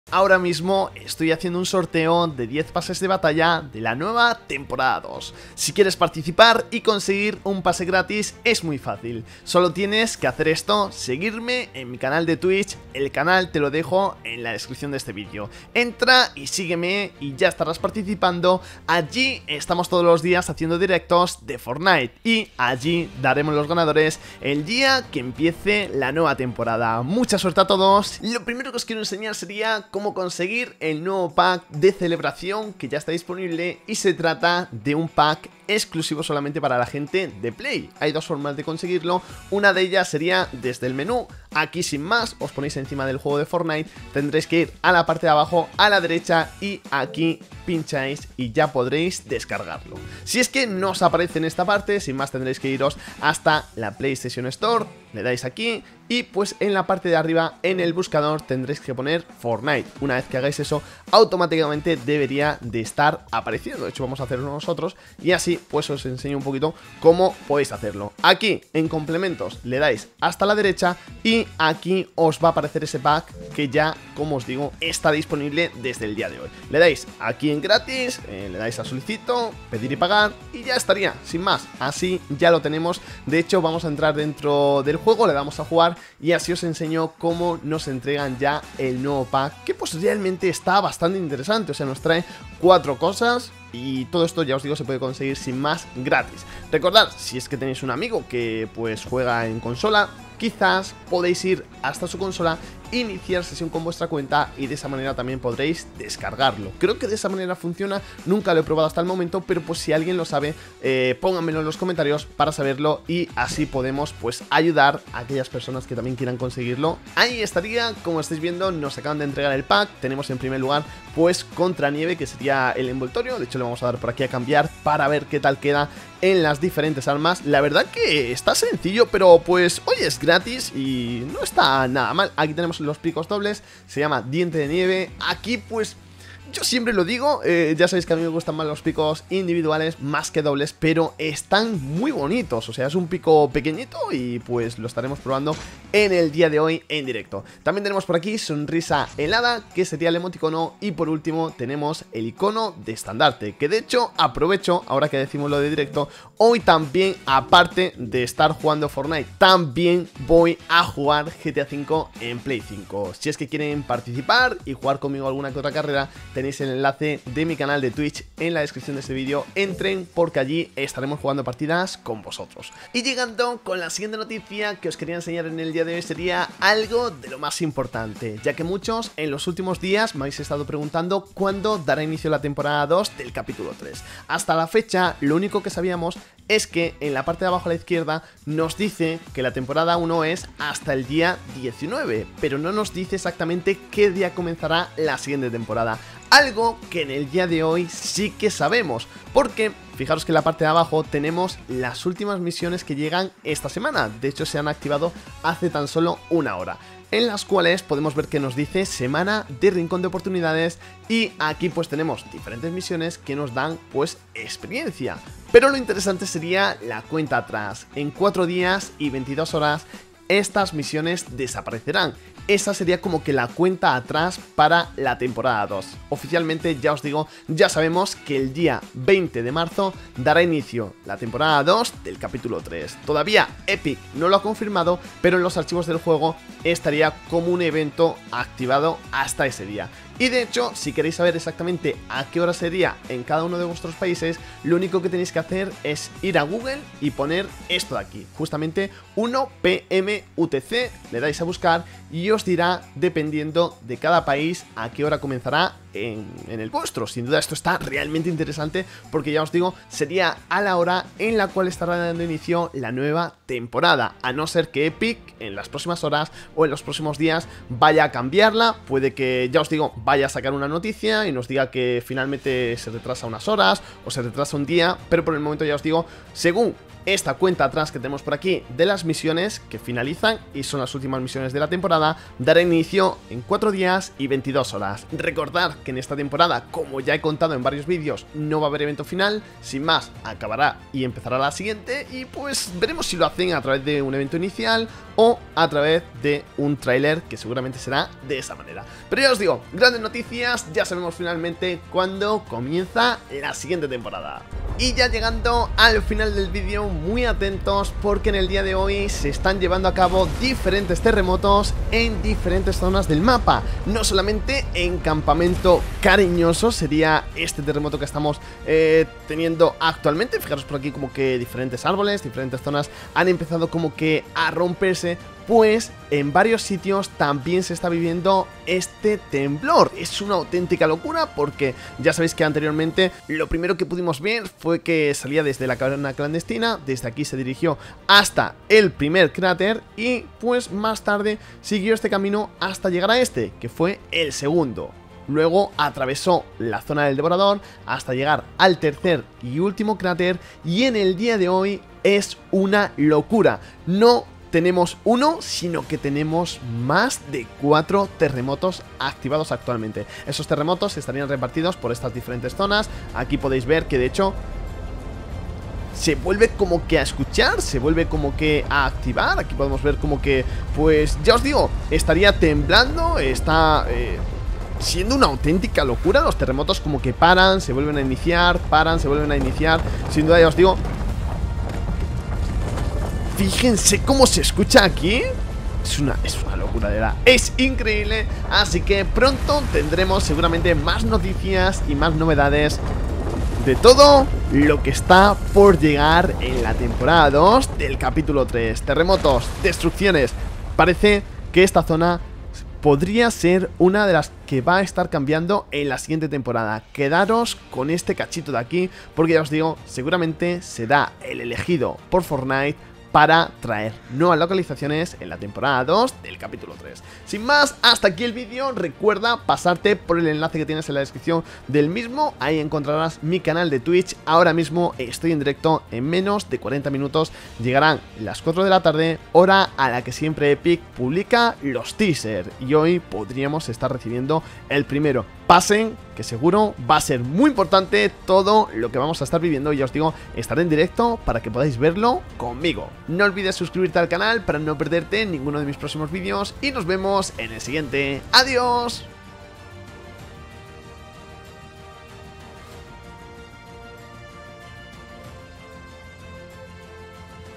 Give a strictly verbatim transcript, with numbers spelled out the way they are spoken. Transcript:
Ahora mismo estoy haciendo un sorteo de diez pases de batalla de la nueva temporada dos. Si quieres participar y conseguir un pase gratis es muy fácil. Solo tienes que hacer esto, seguirme en mi canal de Twitch. El canal te lo dejo en la descripción de este vídeo. Entra y sígueme y ya estarás participando. Allí estamos todos los días haciendo directos de Fortnite y allí daremos los ganadores el día que empiece la nueva temporada. Mucha suerte a todos. Lo primero que os quiero enseñar sería cómo cómo conseguir el nuevo pack de celebración que ya está disponible, y se trata de un pack exclusivo solamente para la gente de Play. Hay dos formas de conseguirlo, una de ellas sería desde el menú. Aquí sin más os ponéis encima del juego de Fortnite, tendréis que ir a la parte de abajo a la derecha y aquí pincháis y ya podréis descargarlo. Si es que no os aparece en esta parte, sin más tendréis que iros hasta la PlayStation Store, le dais aquí y pues en la parte de arriba en el buscador tendréis que poner Fortnite. Una vez que hagáis eso, automáticamente debería de estar apareciendo. De hecho vamos a hacerlo nosotros y así pues os enseño un poquito cómo podéis hacerlo. Aquí en complementos le dais hasta la derecha y aquí os va a aparecer ese pack que ya, como os digo, está disponible desde el día de hoy. Le dais aquí en gratis, eh, le dais a solicito, pedir y pagar y ya estaría, sin más. Así ya lo tenemos. De hecho vamos a entrar dentro del juego, le damos a jugar y así os enseño cómo nos entregan ya el nuevo pack, que pues realmente está bastante interesante. O sea, nos trae cuatro cosas y todo esto, ya os digo, se puede conseguir sin más gratis. Recordad, si es que tenéis un amigo que pues juega en consola, quizás podéis ir hasta su consola, iniciar sesión con vuestra cuenta y de esa manera también podréis descargarlo. Creo que de esa manera funciona, nunca lo he probado hasta el momento, pero pues si alguien lo sabe, eh, pónganmelo en los comentarios para saberlo y así podemos pues ayudar a aquellas personas que también quieran conseguirlo. Ahí estaría, como estáis viendo, nos acaban de entregar el pack. Tenemos en primer lugar pues Contra Nieve, que sería el envoltorio. De hecho le vamos a dar por aquí a cambiar para ver qué tal queda en las diferentes armas. La verdad que está sencillo, pero pues oye, es gratis y no está nada mal. Aquí tenemos los picos dobles, se llama Diente de Nieve. Aquí pues yo siempre lo digo, eh, ya sabéis que a mí me gustan más los picos individuales más que dobles, pero están muy bonitos. O sea, es un pico pequeñito y pues lo estaremos probando en el día de hoy en directo. También tenemos por aquí Sonrisa Helada, que sería el emoticono. Y por último tenemos el icono de estandarte, que de hecho aprovecho, ahora que decimos lo de directo, hoy también, aparte de estar jugando Fortnite, también voy a jugar G T A cinco en Play cinco. Si es que quieren participar y jugar conmigo alguna que otra carrera, tenéis el enlace de mi canal de Twitch en la descripción de este vídeo. Entren porque allí estaremos jugando partidas con vosotros. Y llegando con la siguiente noticia que os quería enseñar en el día de hoy, sería algo de lo más importante, ya que muchos en los últimos días me habéis estado preguntando cuándo dará inicio la temporada dos del capítulo tres. Hasta la fecha lo único que sabíamos es que en la parte de abajo a la izquierda nos dice que la temporada uno es hasta el día diecinueve, pero no nos dice exactamente qué día comenzará la siguiente temporada. Algo que en el día de hoy sí que sabemos, porque fijaros que en la parte de abajo tenemos las últimas misiones que llegan esta semana. De hecho se han activado hace tan solo una hora, en las cuales podemos ver que nos dice semana de rincón de oportunidades y aquí pues tenemos diferentes misiones que nos dan pues experiencia. Pero lo interesante sería la cuenta atrás. En cuatro días y veintidós horas estas misiones desaparecerán. Esa sería como que la cuenta atrás para la temporada dos. Oficialmente, ya os digo, ya sabemos que el día veinte de marzo dará inicio la temporada dos del capítulo tres. Todavía Epic no lo ha confirmado, pero en los archivos del juego estaría como un evento activado hasta ese día. Y de hecho, si queréis saber exactamente a qué hora sería en cada uno de vuestros países, lo único que tenéis que hacer es ir a Google y poner esto de aquí, justamente uno P M U T C, le dais a buscar y os dirá, dependiendo de cada país, a qué hora comenzará en, en el vuestro. Sin duda esto está realmente interesante porque ya os digo, sería a la hora en la cual estará dando inicio la nueva temporada, a no ser que Epic en las próximas horas o en los próximos días vaya a cambiarla. Puede que, ya os digo, vaya a sacar una noticia y nos diga que finalmente se retrasa unas horas o se retrasa un día, pero por el momento ya os digo, según esta cuenta atrás que tenemos por aquí de las misiones que finalizan y son las últimas misiones de la temporada, dará inicio en cuatro días y veintidós horas. Recordad que en esta temporada, como ya he contado en varios vídeos, no va a haber evento final, sin más, acabará y empezará la siguiente y pues veremos si lo hacen a través de un evento inicial o a través de un tráiler que seguramente será de esa manera. Pero ya os digo, grandes noticias, ya sabemos finalmente cuándo comienza la siguiente temporada. Y ya llegando al final del vídeo, muy atentos porque en el día de hoy se están llevando a cabo diferentes terremotos en diferentes zonas del mapa. No solamente en Campamento Cariñoso, sería este terremoto que estamos eh, teniendo actualmente. Fijaros por aquí como que diferentes árboles, diferentes zonas han empezado como que a romperse. Pues en varios sitios también se está viviendo este temblor. Es una auténtica locura porque ya sabéis que anteriormente lo primero que pudimos ver fue que salía desde la caverna clandestina, desde aquí se dirigió hasta el primer cráter y pues más tarde siguió este camino hasta llegar a este, que fue el segundo. Luego atravesó la zona del devorador hasta llegar al tercer y último cráter y en el día de hoy es una locura. No tenemos uno, sino que tenemos más de cuatro terremotos activados actualmente. Esos terremotos estarían repartidos por estas diferentes zonas. Aquí podéis ver que de hecho se vuelve como que a escuchar, se vuelve como que a activar. Aquí podemos ver como que, pues ya os digo, estaría temblando, está eh, siendo una auténtica locura. Los terremotos como que paran, se vuelven a iniciar, paran, se vuelven a iniciar. Sin duda ya os digo, fíjense cómo se escucha aquí. Es una, es una locura, de verdad. Es increíble. Así que pronto tendremos seguramente más noticias y más novedades de todo lo que está por llegar en la temporada dos del capítulo tres. Terremotos, destrucciones. Parece que esta zona podría ser una de las que va a estar cambiando en la siguiente temporada. Quedaros con este cachito de aquí porque ya os digo, seguramente será el elegido por Fortnite para traer nuevas localizaciones en la temporada dos del capítulo tres. Sin más, hasta aquí el vídeo. Recuerda pasarte por el enlace que tienes en la descripción del mismo. Ahí encontrarás mi canal de Twitch. Ahora mismo estoy en directo. En menos de cuarenta minutos llegarán las cuatro de la tarde, hora a la que siempre Epic publica los teasers. Y hoy podríamos estar recibiendo el primero. Pasen, que seguro va a ser muy importante todo lo que vamos a estar viviendo. Ya os digo, estaré en directo para que podáis verlo conmigo. No olvides suscribirte al canal para no perderte ninguno de mis próximos vídeos y nos vemos en el siguiente. ¡Adiós!